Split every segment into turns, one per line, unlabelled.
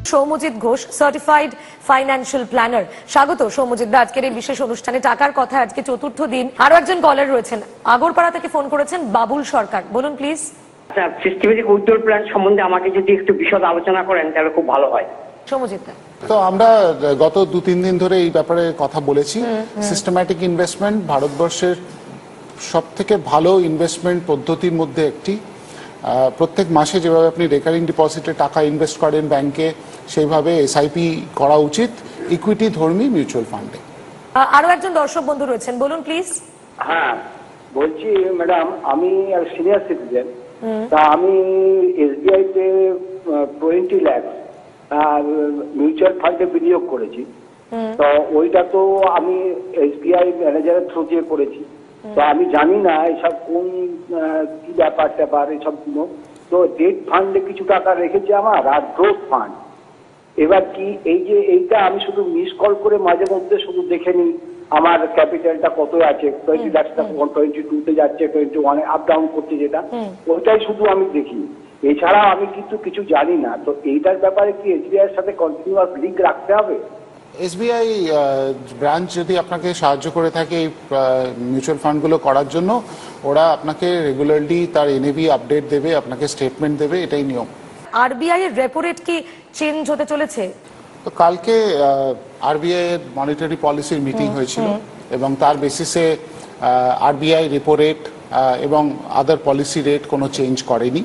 Soumyajit Ghosh, certified financial planner. স্বাগত সৌম্যজিৎ দা আজকের এই বিশেষ অনুষ্ঠানে। টাকার কথা আজকে চতুর্থ দিন। আরো একজন কলার রয়েছেন, আগরপাড়া থেকে ফোন করেছেন বাবুল সরকার, বলুন প্লিজ।
আচ্ছা, সিস্টেমেটিক উইথড্রল প্ল্যান সম্বন্ধে আমাকে যদি একটু বিশদ আলোচনা করেন তাহলে খুব ভালো হয়।
সৌম্যজিৎ দা,
তো আমরা গত 2-3 দিন ধরে এই ব্যাপারে কথা বলেছি। সিস্টেম্যাটিক ইনভেস্টমেন্ট ভারতবর্ষের সব থেকে ভালো ইনভেস্টমেন্ট পদ্ধতির মধ্যে একটি। প্রত্যেক মাসে যেভাবে আপনি রেকারিং ডিপোজিটে টাকা ইনভেস্ট করেন ব্যাংকে, সেইভাবে এসআইপি করা উচিত ইকুইটি ধর্মী মিউচুয়াল ফান্ডে।
আরো একজন দর্শক বন্ধু রয়েছেন, বলুন প্লিজ।
হ্যাঁ বলছি ম্যাডাম, আমি সিনিয়র সিটিজেন, তা আমি এসবিআই তে 20 লাখ আর মিউচুয়াল ফান্ডে বিনিয়োগ করেছি। তো ওইটা তো আমি এসবিআই ম্যানেজারের থ্রু দিয়ে করেছি। তো আমি জানি না এসব কোন কি ব্যাপার এসব গুলো। তো ডেট ফান্ডে কিছু টাকা রেখেছি আমার, আর গ্রোথ ফান্ড। এবার কি এই যে এইটা আমি শুধু মিস কল করে মাঝে মধ্যে শুধু দেখে নিই আমার ক্যাপিটালটা কত আছে, 20 লাখ 22 তে যাচ্ছে, 21 আপ ডাউন করছে, যেটা ওইটাই শুধু আমি দেখি। এছাড়া আমি কিন্তু কিছু জানি না। তো এইটার ব্যাপারে কি এসবিআই এর সাথে কন্টিনিউয়াস লিংক রাখতে হবে?
এসবিআই ব্রাঞ্চ যদি আপনাকে সাহায্য করে থাকে এই মিউচুয়াল ফান্ডগুলো করার জন্য, ওরা আপনাকে রেগুলারলি তার এনএভি আপডেট দেবে, আপনাকে স্টেটমেন্ট দেবে, এটাই নিয়ম।
আরবিআই এর রেপো রেট কি চেঞ্জ হতে চলেছে?
তো কালকে আরবিআই এর মনিটারি পলিসির মিটিং হয়েছিল এবং তার বেসিসে আরবিআই রেপো রেট এবং আদার পলিসি রেট কোনো চেঞ্জ করেনি।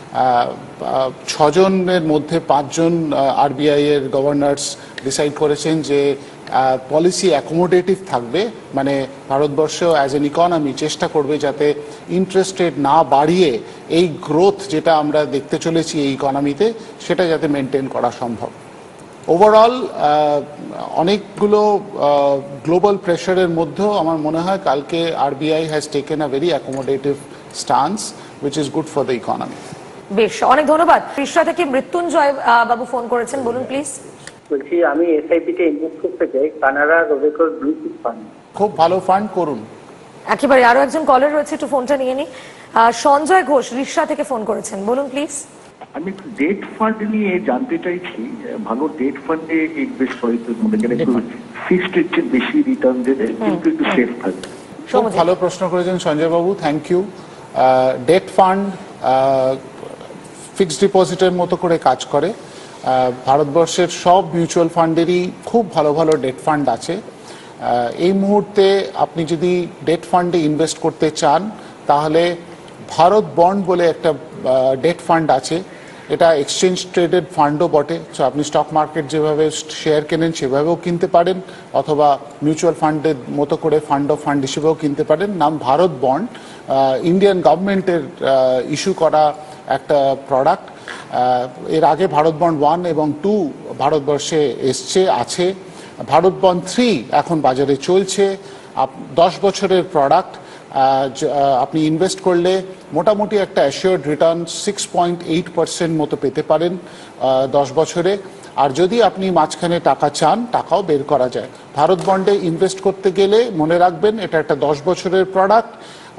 6 জনের মধ্যে 5 জন আরবিআই এর গভর্নর্স ডিসাইড করেছেন যে পলিসি অ্যাকোমোডেটিভ থাকবে, মানে ভারতবর্ষ অ্যাজ এন ইকোনমি চেষ্টা করবে যাতে ইন্টারেস্ট রেট না বাড়িয়ে এই গ্রোথ যেটা আমরা দেখতে চলেছি এই ইকোনমিতে, সেটা যাতে মেনটেন করা সম্ভব। ওভারঅল অনেকগুলো গ্লোবাল প্রেশারের মধ্যেও আমার মনে হয় কালকে RBI has taken a very accommodative stance which is good for the economy.
বেশ, অনেক ধন্যবাদ। ত্রিশরা থেকে মৃত্যুঞ্জয় বাবু ফোন করেছেন, বলুন প্লিজ।
বলছি আমি এসআইপি তে ইনভেস্ট করতে চাই, Canara Robeco blue chip fund.
খুব ভালো ফান্ড করুন।
একেবারে আরো একজন কলার রয়েছে, একটু ফোনটা নিয়ে নি। সঞ্জয় ঘোষ রিশরা থেকে ফোন করেছেন, বলুন প্লিজ।
আমি ডেট ফান্ড নিয়ে জানতে চাইছি, ভালো ডেট ফান্ডে ইনভেস্ট করে তো মনে করেন একটু ফিক্সড এর চেয়ে বেশি রিটার্ন দেবে কিন্তু একটু সেফ থাকবে।
খুব ভালো প্রশ্ন করেছেন সঞ্জয় বাবু, thank you. Debt fund fixed ডিপোজিটের মতো করে কাজ করে। ভারতবর্ষের সব মিউচুয়াল ফান্ডেরই খুব ভালো ভালো ডেট ফান্ড আছে। এই মুহূর্তে আপনি যদি ডেট ফান্ডে ইনভেস্ট করতে চান তাহলে ভারত বন্ড বলে একটা ডেট ফান্ড আছে। এটা এক্সচেঞ্জ ট্রেডেড ফান্ডও বটে। সো আপনি স্টক মার্কেট যেভাবে শেয়ার কেনেন সেভাবেও কিনতে পারেন, অথবা মিউচুয়াল ফান্ডের মতো করে ফান্ড অফ ফান্ড হিসেবেও কিনতে পারেন। নাম ভারত বন্ড, ইন্ডিয়ান গভর্নমেন্টের ইস্যু করা একটা প্রোডাক্ট। এর আগে ভারত বন্ড 1 এবং 2 ভারতবর্ষে আছে। ভারত বন্ড 3 এখন বাজারে চলছে। 10 বছরের প্রোডাক্ট। আপনি ইনভেস্ট করলে মোটামুটি একটা অ্যাসিওর্ড রিটার্ন 6.8% মতো পেতে পারেন 10 বছরে। আর যদি আপনি মাঝখানে টাকা চান, টাকাও বের করা যায়। ভারত বন্ডে ইনভেস্ট করতে গেলে মনে রাখবেন এটা একটা 10 বছরের প্রোডাক্ট।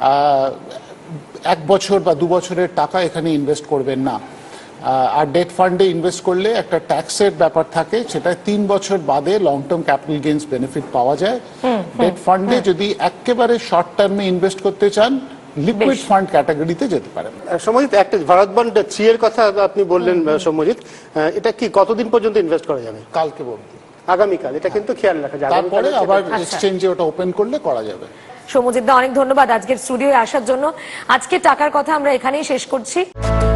1 বছর বা 2 বছরের টাকা এখানে ইনভেস্ট করবেন না। আর ডেট ফান্ডে ইনভেস্ট করলে একটা ট্যাক্সের ব্যাপার থাকে, সেটা 3 বছর বাদে long term capital gains benefit পাওয়া যায়। ডেট ফান্ডে যদি একেবারে শর্ট টার্মে ইনভেস্ট করতে চান, লিকুইড ফান্ড ক্যাটাগরিতে যেতে পারেন।
সৌম্যজিৎ, একটা ভারত বন্ড 3 এর কথা আপনি বললেন সৌম্যজিৎ, এটা কি কতদিন পর্যন্ত ইনভেস্ট করা যাবে?
কালকে বলতে,
আগামীকাল, এটা কিন্তু খেয়াল রাখা যাবে।
তারপরে আবার এক্সচেঞ্জে ওটা ওপেন করলে করা যাবে।
সৌম্যজিৎ দা, অনেক ধন্যবাদ আজকের স্টুডিওয়ে আসার জন্য। আজকে টাকার কথা আমরা এখানেই শেষ করছি।